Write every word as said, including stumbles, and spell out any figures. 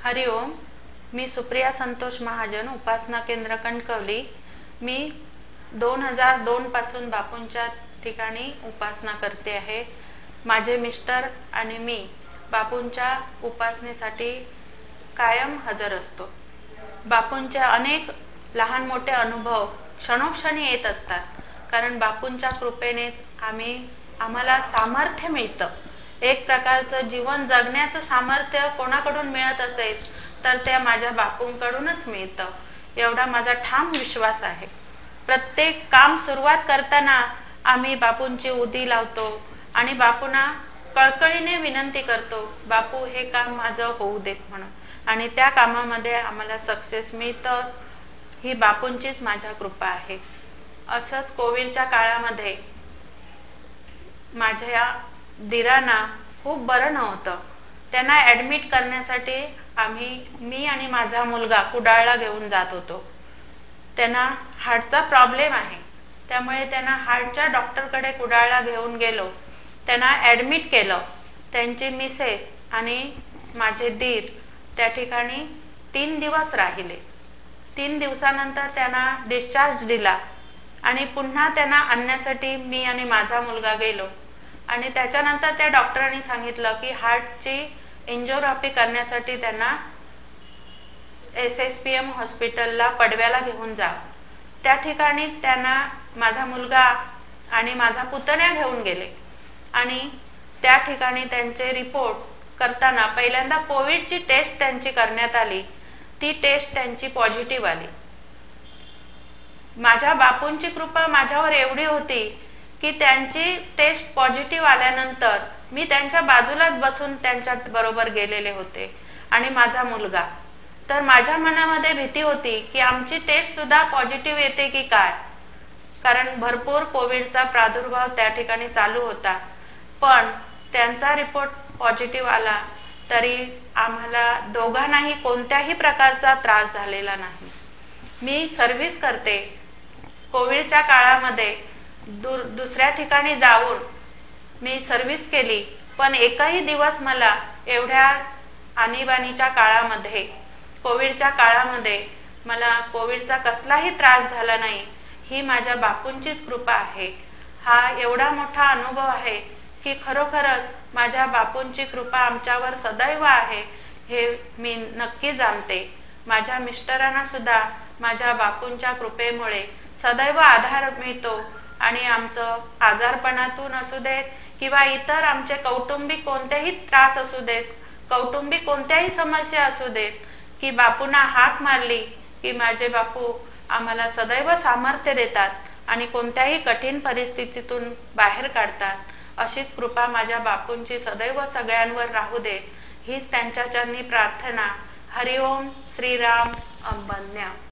हरिओम. मी सुप्रिया संतोष महाजन, उपासना केंद्र कणकवली. मी दोन हजार दोन पासून बापूंच्या ठिकाणी उपासना करते आहे. माझे मिस्टर आणि मी बापूंच्या उपासनेसाठी कायम हजर असतो. बापूंचे अनेक लहान मोठे अनुभव क्षणोक्षणी येत असतात, कारण बापूंच्या कृपेने आम्ही आम्हाला सामर्थ्य मिळतं. एक प्रकारचं जीवन जगण्याचं सामर्थ्य कोणाकडून मिळत असेल तर त्या माझ्या बापूंकडूनच मिळतं, एवढा माझा ठाम विश्वास आहे. प्रत्येक काम सुरुवात करताना आम्ही बापूंची उदी लावतो आणि बापूंना कळकळीने विनंती करतो, बापू हे काम माझं होऊ देत म्हणून, आणि त्या कामामध्ये आम्हाला सक्सेस मिळतं. ही बापूंचीच माझ्या कृपा आहे. असंच कोविडच्या काळामध्ये माझ्या दिरांना खूप बरं नव्हतं. त्यांना ॲडमिट करण्यासाठी आम्ही मी आणि माझा मुलगा कुडाळला घेऊन जात होतो. त्यांना हार्टचा प्रॉब्लेम आहे, त्यामुळे त्यांना हार्टच्या डॉक्टरकडे कुडाळला घेऊन गेलो. त्यांना ॲडमिट केलं. त्यांची मिसेस आणि माझे दीर त्या ठिकाणी तीन दिवस राहिले. तीन दिवसानंतर त्यांना डिस्चार्ज दिला आणि पुन्हा त्यांना आणण्यासाठी मी आणि माझा मुलगा गेलो. आणि त्याच्यानंतर त्या डॉक्टरांनी सांगितलं की हार्टची एन्जिओग्राफी करण्यासाठी त्यांना एस एस पी एम हॉस्पिटलला पडव्याला घेऊन जा. त्या ठिकाणी त्यांना माझा मुलगा आणि माझा पुतण्या घेऊन गेले आणि त्या ठिकाणी त्यांचे रिपोर्ट करताना पहिल्यांदा कोविडची टेस्ट त्यांची करण्यात आली. ती टेस्ट त्यांची पॉझिटिव्ह आली. माझ्या बापूंची कृपा माझ्यावर एवढी होती की त्यांची टेस्ट पॉझिटिव्ह आल्यानंतर मी त्यांच्या बाजूलाच बसून त्यांच्या बरोबर गेलेले होते आणि माझा मुलगा. तर माझ्या मनामध्ये भीती होती की आमची टेस्ट सुद्धा पॉझिटिव्ह येते की काय, कारण भरपूर कोविडचा प्रादुर्भाव त्या ठिकाणी चालू होता. पण त्यांचा रिपोर्ट पॉझिटिव्ह आला तरी आम्हाला दोघांनाही कोणत्याही प्रकारचा त्रास झालेला नाही. मी सर्व्हिस करते. कोविडच्या काळामध्ये दूर दुसऱ्या ठिकाणी जाऊन मी सर्व्हिस केली, पण एकही दिवस मला एवढ्या आणीबाणीच्या काळामध्ये कोविडच्या काळामध्ये मला कोविडचा कसलाही त्रास झाला नाही. ही माझ्या बापूंचीच कृपा आहे. हा एवढा मोठा अनुभव आहे की खरोखरच माझ्या बापूंची कृपा आमच्यावर सदैव आहे हे मी नक्की जाणते. माझ्या मिस्टरांना सुद्धा माझ्या बापूंच्या कृपेमुळे सदैव आधार मिळतो आणि आमचं आजारपणातून असू देत किंवा इतर आमचे कौटुंबिक कोणतेही त्रास असू देत, कौटुंबिक कोणत्याही समस्या असू देत, की बापूंना हाक मारली की माझे बापू आम्हाला सदैव सामर्थ्य देतात आणि कोणत्याही कठीण परिस्थितीतून बाहेर काढतात. अशीच कृपा माझ्या बापूंची सदैव सगळ्यांवर राहू दे, हीच त्यांच्या चरणी प्रार्थना. हरिओम. श्रीराम. अंबन्या.